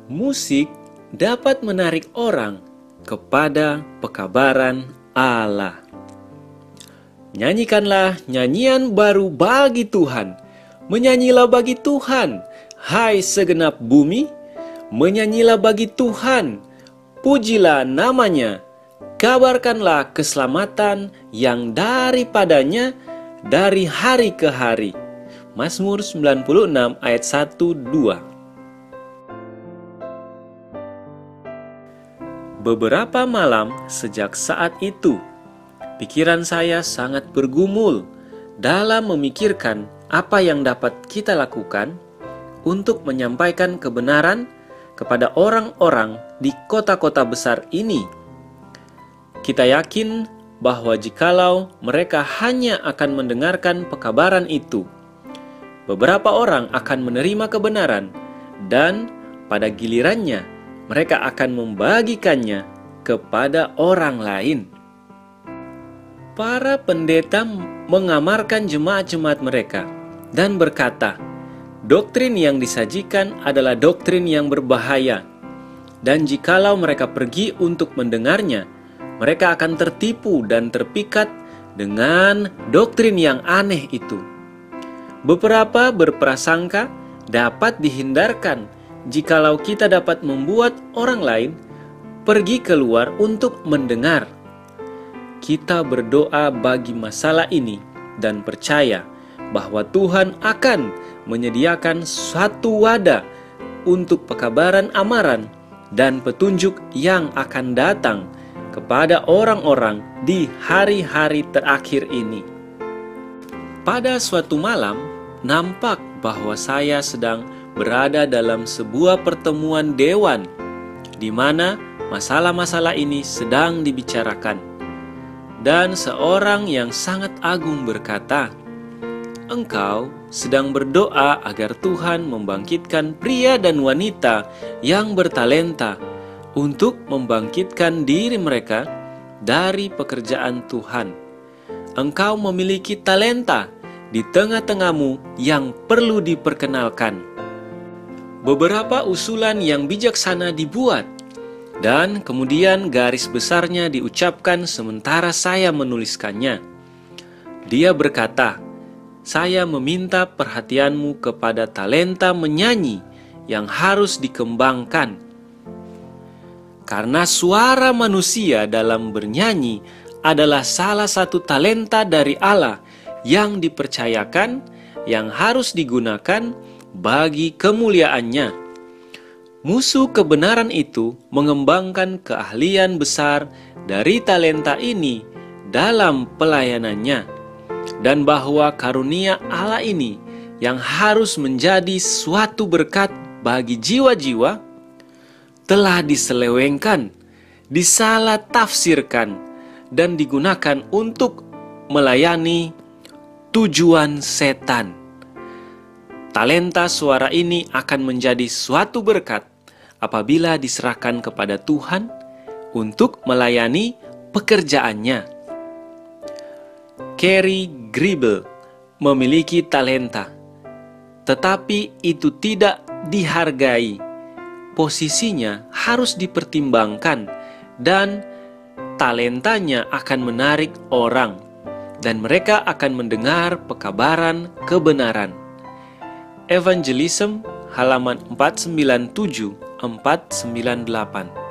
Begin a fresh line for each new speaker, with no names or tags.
Musik dapat menarik orang kepada pekabaran Allah. Nyanyikanlah nyanyian baru bagi Tuhan. Menyanyilah bagi Tuhan, hai segenap bumi. Menyanyilah bagi Tuhan, pujilah namanya. Kabarkanlah keselamatan yang daripadanya dari hari ke hari. Mazmur 96 ayat 1-2. Beberapa malam sejak saat itu, pikiran saya sangat bergumul dalam memikirkan apa yang dapat kita lakukan untuk menyampaikan kebenaran kepada orang-orang di kota-kota besar ini. Kita yakin bahwa jikalau mereka hanya akan mendengarkan pekabaran itu, beberapa orang akan menerima kebenaran dan pada gilirannya mereka akan membagikannya kepada orang lain. Para pendeta mengamarkan jemaat-jemaat mereka dan berkata, doktrin yang disajikan adalah doktrin yang berbahaya, dan jikalau mereka pergi untuk mendengarnya, mereka akan tertipu dan terpikat dengan doktrin yang aneh itu. Beberapa berprasangka dapat dihindarkan jikalau kita dapat membuat orang lain pergi keluar untuk mendengar. Kita berdoa bagi masalah ini dan percaya bahwa Tuhan akan menyediakan suatu wadah untuk pekabaran amaran dan petunjuk yang akan datang kepada orang-orang di hari-hari terakhir ini. Pada suatu malam, nampak bahwa saya sedang berada dalam sebuah pertemuan dewan di mana masalah-masalah ini sedang dibicarakan. Dan seorang yang sangat agung berkata, "Engkau sedang berdoa agar Tuhan membangkitkan pria dan wanita yang bertalenta untuk membangkitkan diri mereka dari pekerjaan Tuhan. Engkau memiliki talenta di tengah-tengahmu yang perlu diperkenalkan." Beberapa usulan yang bijaksana dibuat, dan kemudian garis besarnya diucapkan sementara saya menuliskannya. Dia berkata, "Saya meminta perhatianmu kepada talenta menyanyi yang harus dikembangkan. Karena suara manusia dalam bernyanyi adalah salah satu talenta dari Allah yang dipercayakan, yang harus digunakan bagi kemuliaannya. Musuh kebenaran itu mengembangkan keahlian besar dari talenta ini dalam pelayanannya, dan bahwa karunia Allah ini yang harus menjadi suatu berkat bagi jiwa-jiwa telah diselewengkan, disalah tafsirkan, dan digunakan untuk melayani tujuan setan. Talenta suara ini akan menjadi suatu berkat apabila diserahkan kepada Tuhan untuk melayani pekerjaannya." Carey Gribble memiliki talenta, tetapi itu tidak dihargai. Posisinya harus dipertimbangkan, dan talentanya akan menarik orang, dan mereka akan mendengar pekabaran kebenaran. Evangelism halaman 497-498.